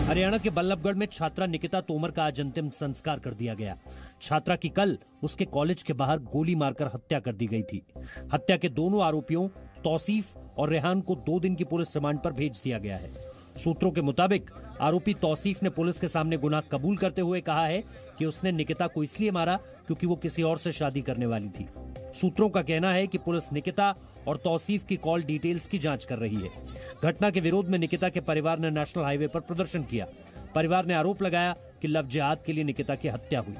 हरियाणा के बल्लभगढ़ में छात्रा निकिता तोमर का आज अंतिम संस्कार कर दिया गया। छात्रा की कल उसके कॉलेज के बाहर गोली मारकर हत्या कर दी गई थी। हत्या के दोनों आरोपियों तौसीफ और रेहान को 2 दिन की पुलिस रिमांड पर भेज दिया गया है। सूत्रों के मुताबिक आरोपी तौसीफ ने पुलिस के सामने गुनाह कबूल करते हुए कहा है कि उसने निकिता को इसलिए मारा क्योंकि वो किसी और से शादी करने वाली थी। सूत्रों का कहना है कि पुलिस निकिता और तौसीफ की कॉल डिटेल्स की जांच कर रही है। घटना के विरोध में निकिता के परिवार ने नेशनल हाईवे पर प्रदर्शन किया। परिवार ने आरोप लगाया कि लव जिहाद के लिए निकिता की हत्या हुई।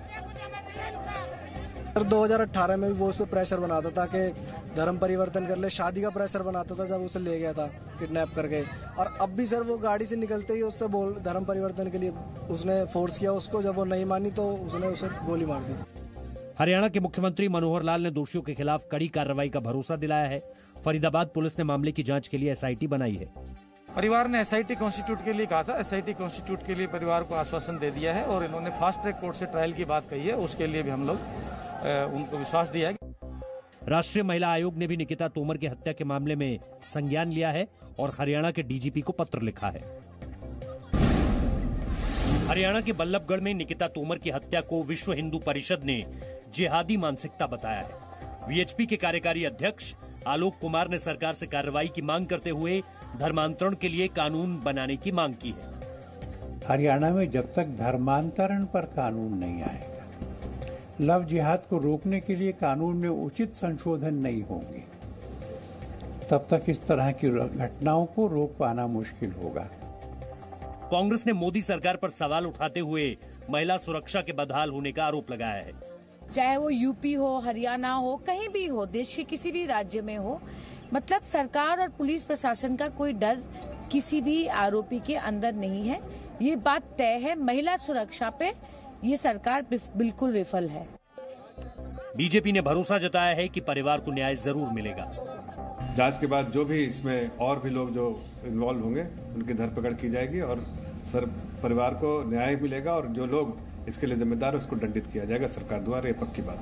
2018 में भी वो उस पर प्रेशर बनाता था कि धर्म परिवर्तन कर ले, शादी का प्रेशर बनाता था जब उसे ले गया था किडनैप करके। और अब भी सर वो गाड़ी से निकलते ही उससे बोल धर्म परिवर्तन के लिए उसने फोर्स किया उसको। जब वो नहीं मानी तो उसने उसे गोली मार दी। हरियाणा के मुख्यमंत्री मनोहर लाल ने दोषियों के खिलाफ कड़ी कार्रवाई का भरोसा दिलाया है। फरीदाबाद पुलिस ने मामले की जांच के लिए एसआईटी बनाई है। परिवार ने एसआईटी कॉन्स्टिट्यूट के लिए कहा था। एसआईटी कॉन्स्टिट्यूट के लिए परिवार को आश्वासन दे दिया है और इन्होंने फास्ट ट्रैक कोर्ट से ट्रायल की बात कही है। उसके लिए भी हम लोग उनको विश्वास दिया है। राष्ट्रीय महिला आयोग ने भी निकिता तोमर की हत्या के मामले में संज्ञान लिया है और हरियाणा के डीजीपी को पत्र लिखा है। हरियाणा के बल्लभगढ़ में निकिता तोमर की हत्या को विश्व हिंदू परिषद ने जिहादी मानसिकता बताया है। वीएचपी के कार्यकारी अध्यक्ष आलोक कुमार ने सरकार से कार्रवाई की मांग करते हुए धर्मांतरण के लिए कानून बनाने की मांग की है। हरियाणा में जब तक धर्मांतरण पर कानून नहीं आएगा, लव जिहाद को रोकने के लिए कानून में उचित संशोधन नहीं होंगे, तब तक इस तरह की घटनाओं को रोक पाना मुश्किल होगा। कांग्रेस ने मोदी सरकार पर सवाल उठाते हुए महिला सुरक्षा के बदहाल होने का आरोप लगाया है। चाहे वो यूपी हो, हरियाणा हो, कहीं भी हो, देश के किसी भी राज्य में हो, मतलब सरकार और पुलिस प्रशासन का कोई डर किसी भी आरोपी के अंदर नहीं है। ये बात तय है, महिला सुरक्षा पे ये सरकार बिल्कुल विफल है। बीजेपी ने भरोसा जताया है कि परिवार को न्याय जरूर मिलेगा। जांच के बाद जो भी इसमें और भी लोग जो इन्वॉल्व होंगे उनकी धरपकड़ की जाएगी और सर परिवार को न्याय मिलेगा और जो लोग इसके लिए जिम्मेदार है उसको दंडित किया जाएगा सरकार द्वारा। ये पक्की बात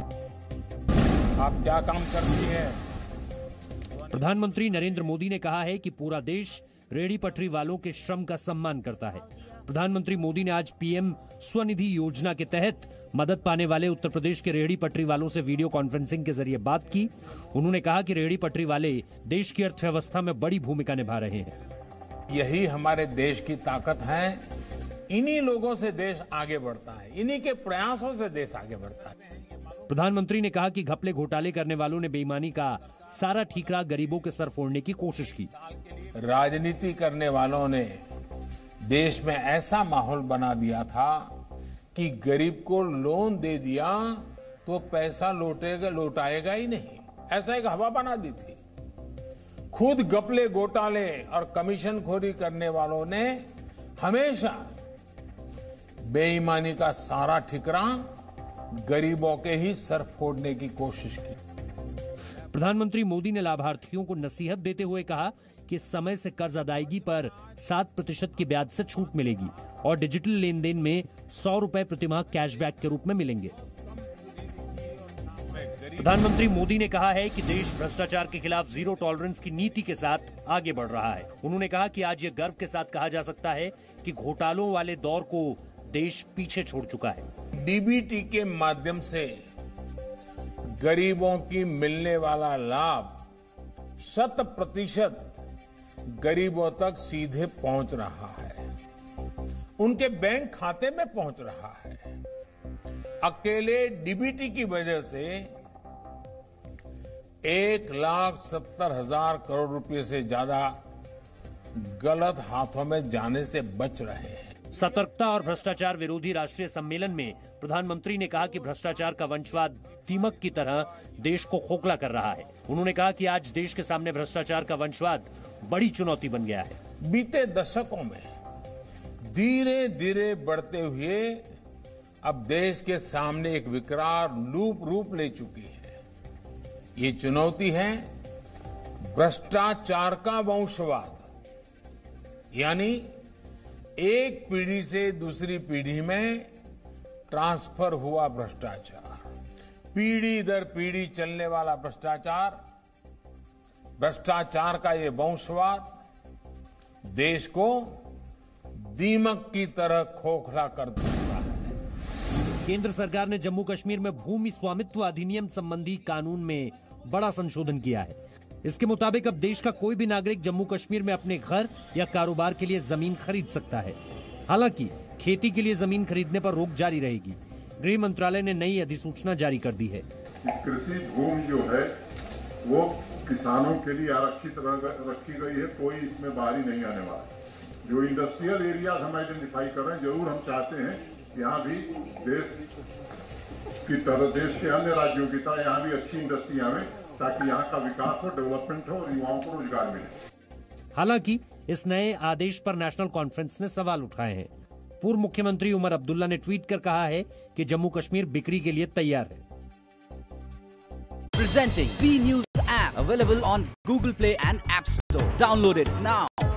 है। आप क्या काम करती हैं? प्रधानमंत्री नरेंद्र मोदी ने कहा है कि पूरा देश रेहड़ी पटरी वालों के श्रम का सम्मान करता है। प्रधानमंत्री मोदी ने आज पीएम स्वनिधि योजना के तहत मदद पाने वाले उत्तर प्रदेश के रेहड़ी पटरी वालों से वीडियो कॉन्फ्रेंसिंग के जरिए बात की। उन्होंने कहा कि रेहड़ी पटरी वाले देश की अर्थव्यवस्था में बड़ी भूमिका निभा रहे हैं। यही हमारे देश की ताकत है। इन्हीं लोगों से देश आगे बढ़ता है, इन्हीं के प्रयासों से देश आगे बढ़ता है। प्रधानमंत्री ने कहा कि घपले घोटाले करने वालों ने बेईमानी का सारा ठीकरा गरीबों के सर फोड़ने की कोशिश की। राजनीति करने वालों ने देश में ऐसा माहौल बना दिया था कि गरीब को लोन दे दिया तो पैसा लौटाएगा ही नहीं, ऐसा एक हवा बना दी थी। खुद घपले घोटाले और कमीशनखोरी करने वालों ने हमेशा बेईमानी का सारा ठिकरा गरीबों के ही सर फोड़ने की कोशिश की। प्रधानमंत्री मोदी ने लाभार्थियों को नसीहत देते हुए कहा कि समय से कर्ज अदायगी पर 7% की ब्याज से छूट मिलेगी और डिजिटल लेन देन में 100 रुपए प्रतिमाह कैशबैक के रूप में मिलेंगे। प्रधानमंत्री मोदी ने कहा है कि देश भ्रष्टाचार के खिलाफ जीरो टॉलरेंस की नीति के साथ आगे बढ़ रहा है। उन्होंने कहा कि आज ये गर्व के साथ कहा जा सकता है कि घोटालों वाले दौर को देश पीछे छोड़ चुका है। डीबीटी के माध्यम से गरीबों की मिलने वाला लाभ 100% गरीबों तक सीधे पहुंच रहा है, उनके बैंक खाते में पहुंच रहा है। अकेले डीबीटी की वजह से 1,70,000 करोड़ रुपए से ज्यादा गलत हाथों में जाने से बच रहे हैं। सतर्कता और भ्रष्टाचार विरोधी राष्ट्रीय सम्मेलन में प्रधानमंत्री ने कहा कि भ्रष्टाचार का वंशवाद दीमक की तरह देश को खोखला कर रहा है। उन्होंने कहा कि आज देश के सामने भ्रष्टाचार का वंशवाद बड़ी चुनौती बन गया है। बीते दशकों में धीरे धीरे बढ़ते हुए अब देश के सामने एक विकराल रूप ले चुकी है। ये चुनौती है भ्रष्टाचार का वंशवाद, यानी एक पीढ़ी से दूसरी पीढ़ी में ट्रांसफर हुआ भ्रष्टाचार, पीढ़ी दर पीढ़ी चलने वाला भ्रष्टाचार का ये वंशवाद देश को दीमक की तरह खोखला कर देता है। केंद्र सरकार ने जम्मू कश्मीर में भूमि स्वामित्व अधिनियम संबंधी कानून में बड़ा संशोधन किया है। इसके मुताबिक अब देश का कोई भी नागरिक जम्मू कश्मीर में अपने घर या कारोबार के लिए जमीन खरीद सकता है। हालांकि खेती के लिए जमीन खरीदने पर रोक जारी रहेगी। गृह मंत्रालय ने नई अधिसूचना जारी कर दी है। कृषि भूमि जो है वो किसानों के लिए आरक्षित रखी गई है, कोई इसमें बाहरी नहीं आने वाला। जो इंडस्ट्रियल एरियाज हम आइडेंटिफाई कर रहे हैं, जरूर हम चाहते हैं यहाँ भी देश की तरह, देश के अन्य राज्यों की तरह यहाँ भी अच्छी इंडस्ट्री आवे, ताकि यहाँ का विकास हो, डेवलपमेंट हो और युवाओं को रोजगार मिले। हालांकि इस नए आदेश पर नेशनल कॉन्फ्रेंस ने सवाल उठाए हैं। पूर्व मुख्यमंत्री उमर अब्दुल्ला ने ट्वीट कर कहा है कि जम्मू कश्मीर बिक्री के लिए तैयार है। Presenting B News app available on Google Play and App Store. Download it now.